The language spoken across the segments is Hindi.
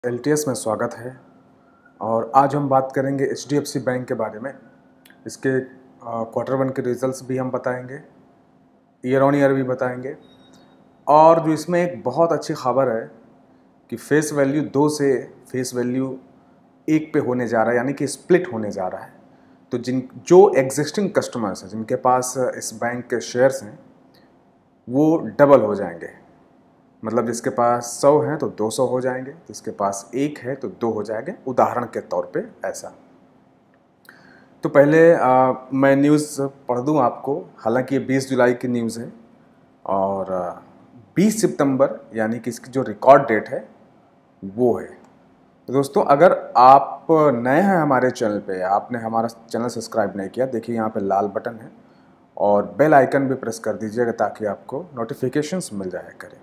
एलटीएस में स्वागत है। और आज हम बात करेंगे एचडीएफसी बैंक के बारे में। इसके क्वार्टर वन के रिजल्ट्स भी हम बताएंगे, ईयर ऑन ईयर भी बताएंगे। और जो इसमें एक बहुत अच्छी खबर है कि फेस वैल्यू 2 से फेस वैल्यू 1 पे होने जा रहा है, यानी कि स्प्लिट होने जा रहा है। तो जो एग्जिस्टिंग कस्टमर्स हैं, जिनके पास इस बैंक के शेयर्स हैं, वो डबल हो जाएंगे। मतलब जिसके पास 100 हैं तो 200 हो जाएंगे, जिसके पास 1 है तो 2 हो जाएंगे, उदाहरण के तौर पे ऐसा। तो पहले मैं न्यूज़ पढ़ दूं आपको। हालांकि ये 20 जुलाई की न्यूज़ है और 20 सितंबर यानी कि इसकी जो रिकॉर्ड डेट है वो है। तो दोस्तों, अगर आप नए हैं हमारे चैनल पे, आपने हमारा चैनल सब्सक्राइब नहीं किया, देखिए यहाँ पे लाल बटन है और बेल आइकन भी प्रेस कर दीजिएगा ताकि आपको नोटिफिकेशंस मिल जाया करें।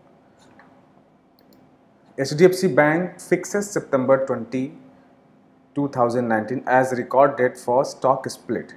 HDFC Bank fixes September 2019 as record date for stock split।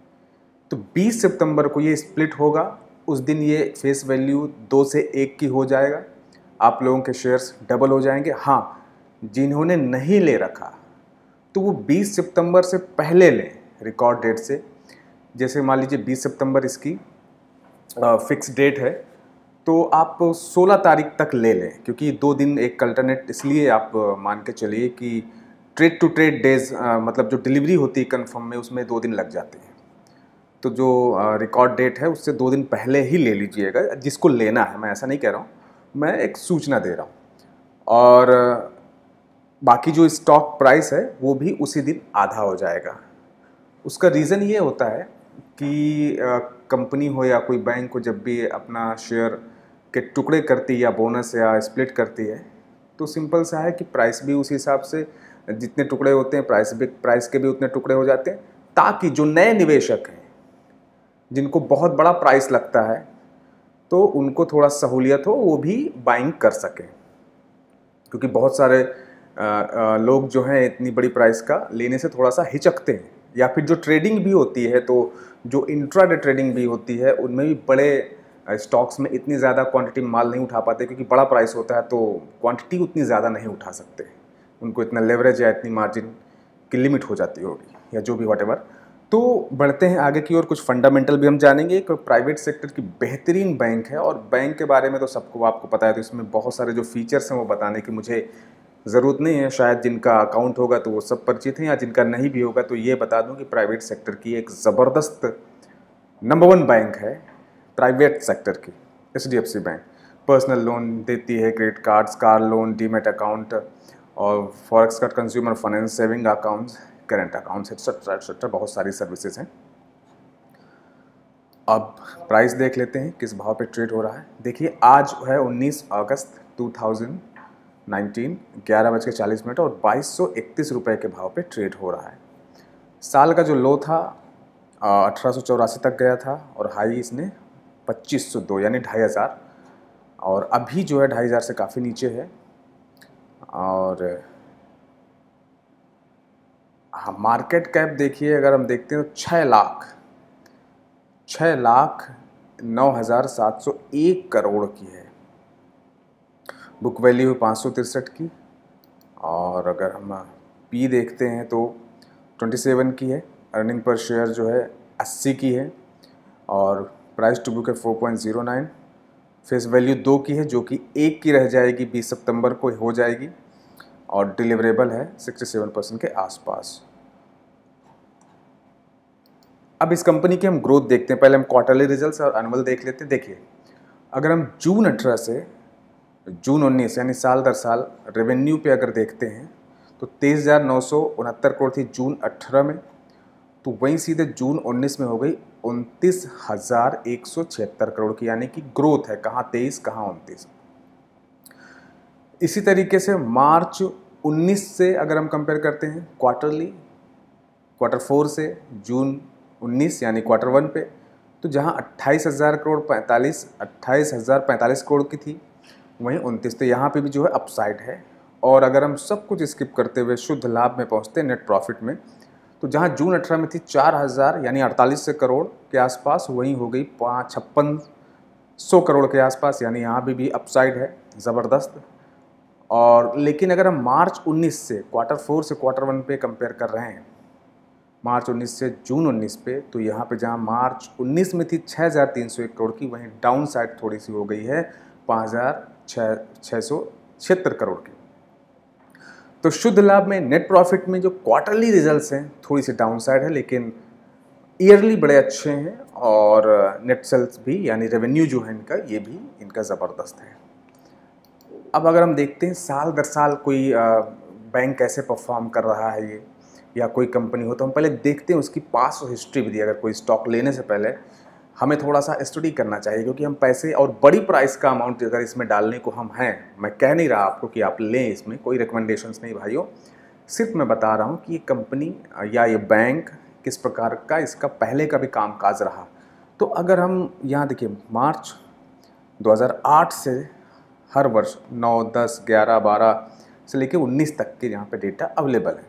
तो 20 सितंबर को ये स्प्लिट होगा। उस दिन ये फेस वैल्यू 2 से 1 की हो जाएगा। आप लोगों के शेयर्स डबल हो जाएंगे। हाँ, जिन्होंने नहीं ले रखा तो वो 20 सितंबर से पहले लें, रिकॉर्ड डेट से। जैसे मान लीजिए 20 सितंबर इसकी फिक्स डेट है, तो आप 16 तारीख तक ले लें, क्योंकि 2 दिन एक अल्टरनेट इसलिए आप मान के चलिए कि ट्रेड टू ट्रेड डेज, मतलब जो डिलीवरी होती है कन्फर्म में, उसमें 2 दिन लग जाते हैं। तो जो रिकॉर्ड डेट है उससे 2 दिन पहले ही ले लीजिएगा, जिसको लेना है। मैं ऐसा नहीं कह रहा हूँ, मैं एक सूचना दे रहा हूँ। और बाकी जो स्टॉक प्राइस है वो भी उसी दिन आधा हो जाएगा। उसका रीज़न ये होता है कि कंपनी हो या कोई बैंक हो, जब भी अपना शेयर के टुकड़े करती है या बोनस या स्प्लिट करती है, तो सिंपल सा है कि प्राइस भी उस हिसाब से, जितने टुकड़े होते हैं प्राइस के भी उतने टुकड़े हो जाते हैं, ताकि जो नए निवेशक हैं जिनको बहुत बड़ा प्राइस लगता है तो उनको थोड़ा सहूलियत हो, वो भी बाइंग कर सकें। क्योंकि बहुत सारे लोग जो हैं इतनी बड़ी प्राइस का लेने से थोड़ा सा हिचकते हैं, या फिर जो ट्रेडिंग भी होती है, तो जो इंट्राडे ट्रेडिंग भी होती है, उनमें भी बड़े स्टॉक्स में इतनी ज़्यादा क्वांटिटी माल नहीं उठा पाते, क्योंकि बड़ा प्राइस होता है तो क्वांटिटी उतनी ज़्यादा नहीं उठा सकते। उनको इतना लेवरेज या इतनी मार्जिन की लिमिट हो जाती होगी, या जो भी व्हाटएवर। तो बढ़ते हैं आगे की ओर, कुछ फंडामेंटल भी हम जानेंगे। एक प्राइवेट सेक्टर की बेहतरीन बैंक है, और बैंक के बारे में तो सबको आपको पता है, तो इसमें बहुत सारे जो फीचर्स हैं वो बताने की मुझे ज़रूरत नहीं है। शायद जिनका अकाउंट होगा तो वो सब परिचित हैं, या जिनका नहीं भी होगा तो ये बता दूं कि प्राइवेट सेक्टर की एक ज़बरदस्त नंबर 1 बैंक है प्राइवेट सेक्टर की HDFC बैंक। पर्सनल लोन देती है, credit cards, car loan, demat account और forex card, consumer finance, saving accounts, current accounts, etcetera बहुत सारी सर्विसेज हैं। अब प्राइस देख लेते हैं किस भाव पे ट्रेड हो रहा है। देखिए, आज है 19 अगस्त 2019, 11:40 और 2231 रुपये के भाव पे ट्रेड हो रहा है। साल का जो लो था 1884 तक गया था, और हाई इसने 2502 यानी 2500, और अभी जो है 2500 से काफ़ी नीचे है। और हाँ, मार्केट कैप देखिए, अगर हम देखते हैं तो 6,09,701 करोड़ की है। बुक वैल्यू 563 की, और अगर हम पी देखते हैं तो 27 की है। अर्निंग पर शेयर जो है 80 की है, और प्राइस टू बुक है 4.09। फेस वैल्यू 2 की है, जो कि 1 की रह जाएगी, 20 सितंबर को हो जाएगी, और डिलीवरेबल है 67% के आसपास। अब इस कंपनी की हम ग्रोथ देखते हैं। पहले हम क्वार्टरली रिजल्ट्स और एनुअल देख लेते हैं। देखिए, अगर हम जून 18 से जून 19 यानी साल दर साल रेवेन्यू पे अगर देखते हैं तो 23,969 करोड़ थी जून 18 में, तो वहीं सीधे जून 19 में हो गई 29,176 करोड़ की, यानी कि ग्रोथ है, कहाँ 23 कहाँ 29। इसी तरीके से मार्च 19 से अगर हम कंपेयर करते हैं क्वार्टर 4 से जून 19 यानी क्वार्टर 1 पे, तो जहाँ 28,045 करोड़ की थी, वहीं 29। तो यहाँ पे भी जो है अपसाइड है। और अगर हम सब कुछ स्किप करते हुए शुद्ध लाभ में पहुँचते हैं, नेट प्रॉफिट में, तो जहाँ जून 18 में थी 4,000 यानी 48 करोड़ के आसपास, वहीं हो गई 5600 करोड़ के आसपास, यानी यहाँ भी अपसाइड है ज़बरदस्त। और लेकिन अगर हम मार्च 19 से क्वार्टर 4 से क्वार्टर 1 पे कंपेयर कर रहे हैं, मार्च 19 से जून 19 पे, तो यहाँ पे जहाँ मार्च 19 में थी 6,301 करोड़ की, वहीं डाउन साइड थोड़ी सी हो गई है 5,676 करोड़ की। तो शुद्ध लाभ में, नेट प्रॉफिट में जो क्वार्टरली रिजल्ट्स हैं थोड़ी सी डाउन साइड है, लेकिन ईयरली बड़े अच्छे हैं। और नेट सेल्स भी यानी रेवेन्यू जो है इनका, ये भी इनका ज़बरदस्त है। अब अगर हम देखते हैं साल दर साल कोई बैंक कैसे परफॉर्म कर रहा है ये, या कोई कंपनी हो, तो हम पहले देखते हैं उसकी पास्ट हिस्ट्री भी। अगर कोई स्टॉक लेने से पहले हमें थोड़ा सा स्टडी करना चाहिए, क्योंकि हम पैसे और बड़ी प्राइस का अमाउंट अगर इसमें डालने को हम हैं, मैं कह नहीं रहा आपको कि आप लें, इसमें कोई रिकमेंडेशंस नहीं भाइयों, सिर्फ मैं बता रहा हूँ कि ये कंपनी या ये बैंक किस प्रकार का, इसका पहले का भी कामकाज रहा। तो अगर हम यहाँ देखिए, मार्च 2008 से हर वर्ष 9, 10, 11, 12 से लेकर 19 तक के यहाँ पे डेटा अवेलेबल है।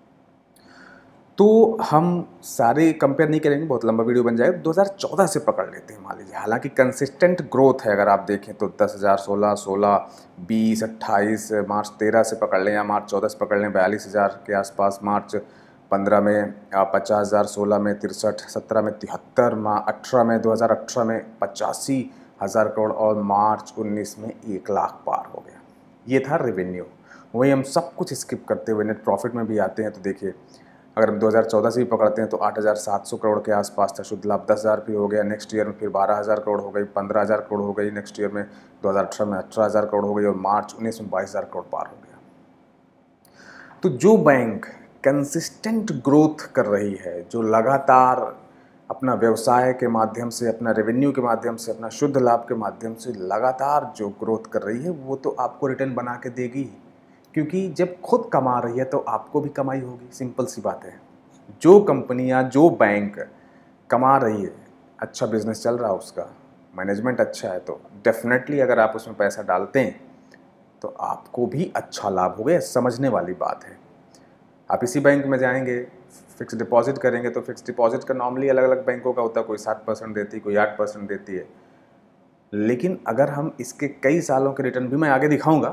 तो हम सारे कंपेयर नहीं करेंगे, बहुत लंबा वीडियो बन जाएगा। 2014 से पकड़ लेते हैं मान लीजिए। हालांकि कंसिस्टेंट ग्रोथ है, अगर आप देखें तो 10,000, 16, 20, 28, मार्च 13 से पकड़ लें या मार्च 14 से पकड़ लें 42,000 के आसपास, मार्च 15 में 50,000, 16 में 63, 17 में 73, 18 में 2018 में 85,000 करोड़ और मार्च 19 में 1 लाख पार हो गया। ये था रेवेन्यू। वही हम सब कुछ स्किप करते हुए नेट प्रॉफिट में भी आते हैं, तो देखिए अगर हम 2014 से भी पकड़ते हैं तो 8,700 करोड़ के आसपास था। शुद्ध लाभ 10,000 भी हो गया, नेक्स्ट ईयर में फिर 12,000 करोड़ हो गई, 15,000 करोड़ हो गई, नेक्स्ट ईयर में 2018 में 18,000 करोड़ हो गई और मार्च 19 में 22,000 करोड़ पार हो गया। तो जो बैंक कंसिस्टेंट ग्रोथ कर रही है, जो लगातार अपना व्यवसाय के माध्यम से, अपना रेवेन्यू के माध्यम से, अपना शुद्ध लाभ के माध्यम से लगातार जो ग्रोथ कर रही है, वो तो आपको रिटर्न बना के देगी। क्योंकि जब खुद कमा रही है तो आपको भी कमाई होगी, सिंपल सी बात है। जो कंपनियां, जो बैंक कमा रही है, अच्छा बिजनेस चल रहा है, उसका मैनेजमेंट अच्छा है, तो डेफिनेटली अगर आप उसमें पैसा डालते हैं तो आपको भी अच्छा लाभ होगा। समझने वाली बात है। आप इसी बैंक में जाएंगे, फिक्स डिपॉजिट करेंगे, तो फिक्स डिपॉजिट का नॉर्मली अलग अलग बैंकों का होता है, कोई 7% देती है, कोई 8% देती है। लेकिन अगर हम इसके कई सालों के रिटर्न भी मैं आगे दिखाऊंगा,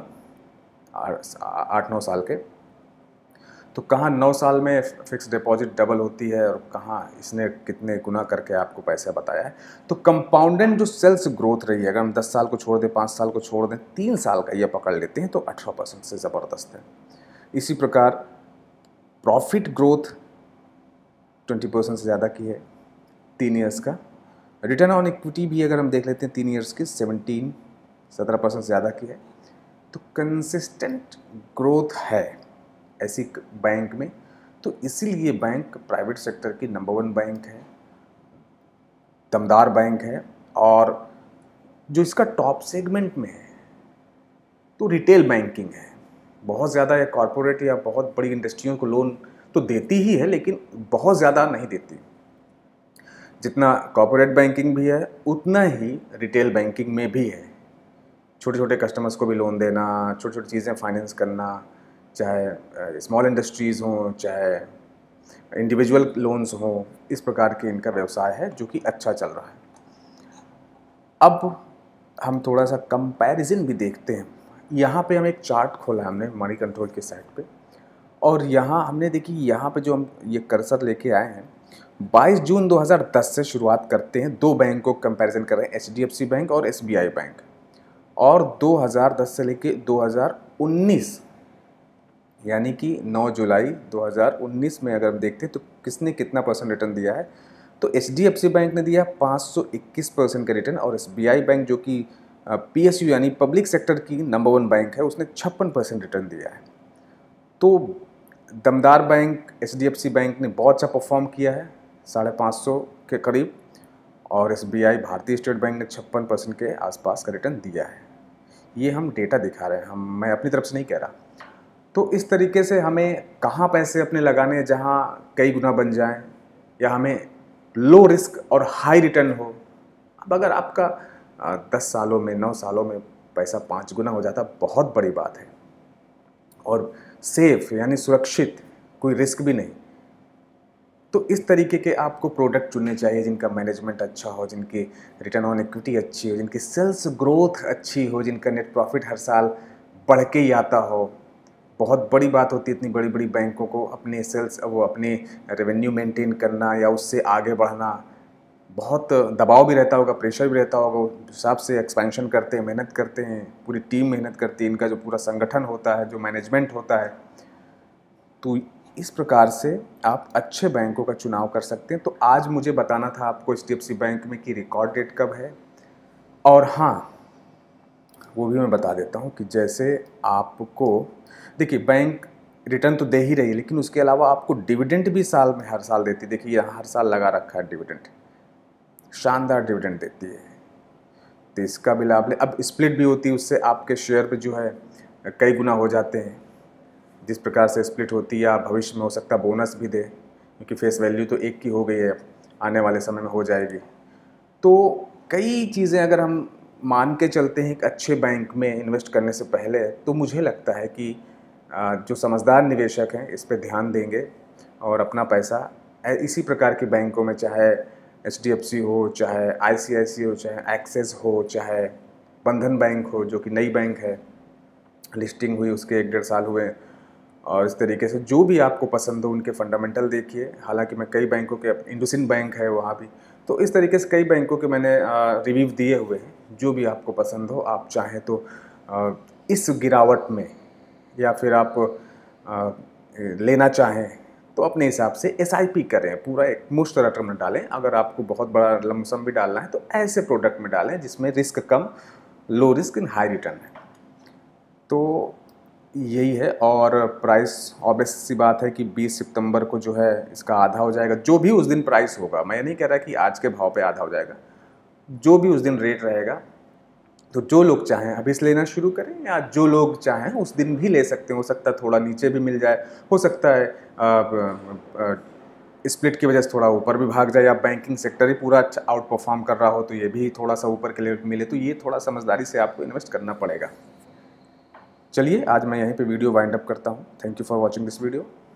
8-9 साल के, तो कहाँ 9 साल में फिक्स डिपॉजिट डबल होती है और कहाँ इसने कितने गुना करके आपको पैसा बताया है। तो कंपाउंडेड जो सेल्स ग्रोथ रही है, अगर हम 10 साल को छोड़ दें, 5 साल को छोड़ दें, 3 साल का ये पकड़ लेते हैं, तो 18% से ज़बरदस्त है। इसी प्रकार प्रॉफिट ग्रोथ 20% से ज़्यादा की है 3 ईयर्स का। रिटर्न ऑन इक्विटी भी अगर हम देख लेते हैं 3 ईयर्स की 17% से ज़्यादा की है। तो कंसिस्टेंट ग्रोथ है ऐसी बैंक में। तो इसीलिए बैंक प्राइवेट सेक्टर की नंबर 1 बैंक है, दमदार बैंक है। और जो इसका टॉप सेगमेंट में है तो रिटेल बैंकिंग है। बहुत ज़्यादा या कॉरपोरेट या बहुत बड़ी इंडस्ट्रियों को लोन तो देती ही है, लेकिन बहुत ज़्यादा नहीं देती। जितना कॉरपोरेट बैंकिंग भी है, उतना ही रिटेल बैंकिंग में भी है। छोटे छोटे कस्टमर्स को भी लोन देना, छोटी छोटी चीज़ें फाइनेंस करना, चाहे स्मॉल इंडस्ट्रीज़ हों, चाहे इंडिविजुअल लोन्स हों, इस प्रकार के इनका व्यवसाय है जो कि अच्छा चल रहा है। अब हम थोड़ा सा कंपैरिजन भी देखते हैं। यहाँ पे हम एक चार्ट खोला है हमने मनी कंट्रोल के साइट पे, और यहाँ हमने देखी, यहाँ पे जो हम ये कर्सर लेके आए हैं, 22 जून 2010 से शुरुआत करते हैं। 2 बैंकों को कंपैरिजन कर रहे हैं, HDFC बैंक और SBI बैंक। और 2010 से लेके 2019 यानी कि 9 जुलाई 2019 में अगर हम देखते हैं तो किसने कितना परसेंट रिटर्न दिया है, तो HDFC बैंक ने दिया 521% का रिटर्न, और SBI बैंक जो कि PSU यानी पब्लिक सेक्टर की नंबर 1 बैंक है, उसने 56% रिटर्न दिया है। तो दमदार बैंक HDFC बैंक ने बहुत अच्छा परफॉर्म किया है, 550 के करीब, और SBI भारतीय स्टेट बैंक ने 56% के आसपास का रिटर्न दिया है। ये हम डेटा दिखा रहे हैं, मैं अपनी तरफ से नहीं कह रहा। तो इस तरीके से हमें कहाँ पैसे अपने लगाने जहाँ कई गुना बन जाएं, या हमें लो रिस्क और हाई रिटर्न हो। अब अगर आपका 10 सालों में, 9 सालों में पैसा 5 गुना हो जाता, बहुत बड़ी बात है, और सेफ यानी सुरक्षित, कोई रिस्क भी नहीं। तो इस तरीके के आपको प्रोडक्ट चुनने चाहिए जिनका मैनेजमेंट अच्छा हो, जिनकी रिटर्न ऑन इक्विटी अच्छी हो, जिनकी सेल्स ग्रोथ अच्छी हो, जिनका नेट प्रॉफिट हर साल बढ़ के ही आता हो। बहुत बड़ी बात होती है इतनी बड़ी बड़ी बैंकों को अपने सेल्स वो अपने रेवेन्यू मेंटेन करना या उससे आगे बढ़ना। बहुत दबाव भी रहता होगा, प्रेशर भी रहता होगा। उस हिसाब से एक्सपेंशन करते हैं, मेहनत करते हैं, पूरी टीम मेहनत करती है, इनका जो पूरा संगठन होता है, जो मैनेजमेंट होता है। तो इस प्रकार से आप अच्छे बैंकों का चुनाव कर सकते हैं। तो आज मुझे बताना था आपको HDFC बैंक में कि रिकॉर्ड डेट कब है। और हाँ, वो भी मैं बता देता हूँ कि जैसे आपको देखिए बैंक रिटर्न तो दे ही रही है, लेकिन उसके अलावा आपको डिविडेंड भी साल में हर साल देती है। देखिए यहाँ हर साल लगा रखा है डिविडेंड, शानदार डिविडेंड देती है, तो इसका भी लाभ ले। अब स्प्लिट भी होती है, उससे आपके शेयर पे जो है कई गुना हो जाते हैं। जिस प्रकार से स्प्लिट होती है, या भविष्य में हो सकता है बोनस भी दे, क्योंकि फेस वैल्यू तो एक की हो गई है, आने वाले समय में हो जाएगी। तो कई चीज़ें अगर हम मान के चलते हैं एक अच्छे बैंक में इन्वेस्ट करने से पहले, तो मुझे लगता है कि जो समझदार निवेशक हैं इस पे ध्यान देंगे और अपना पैसा इसी प्रकार के बैंकों में, चाहे HDFC हो, चाहे ICICI हो, चाहे एक्सिस हो, चाहे बंधन बैंक हो जो कि नई बैंक है, लिस्टिंग हुई उसके 1-1.5 साल हुए। और इस तरीके से जो भी आपको पसंद हो उनके फंडामेंटल देखिए। हालांकि मैं कई बैंकों के, इंडसइंड बैंक है वहाँ भी, तो इस तरीके से कई बैंकों के मैंने रिव्यू दिए हुए हैं। जो भी आपको पसंद हो, आप चाहें तो इस गिरावट में, या फिर आप लेना चाहें तो अपने हिसाब से SIP करें, पूरा एक मुश्त रकम न डालें। अगर आपको बहुत बड़ा लमसम भी डालना है तो ऐसे प्रोडक्ट में डालें जिसमें रिस्क कम, low risk in high return है। तो यही है। और प्राइस ऑब्वियस सी बात है कि 20 सितंबर को जो है इसका आधा हो जाएगा, जो भी उस दिन प्राइस होगा। मैं ये नहीं कह रहा कि आज के भाव पे आधा हो जाएगा, जो भी उस दिन रेट रहेगा। तो जो लोग चाहें अभी से लेना शुरू करें, या जो लोग चाहें उस दिन भी ले सकते हैं। हो सकता है थोड़ा नीचे भी मिल जाए, हो सकता है स्प्लिट की वजह से थोड़ा ऊपर भी भाग जाए, या बैंकिंग सेक्टर ही पूरा अच्छा आउट परफॉर्म कर रहा हो तो ये भी थोड़ा सा ऊपर के लिए मिले। तो ये थोड़ा समझदारी से आपको इन्वेस्ट करना पड़ेगा। चलिए आज मैं यहीं पे वीडियो वाइंड अप करता हूँ। Thank you for watching this video.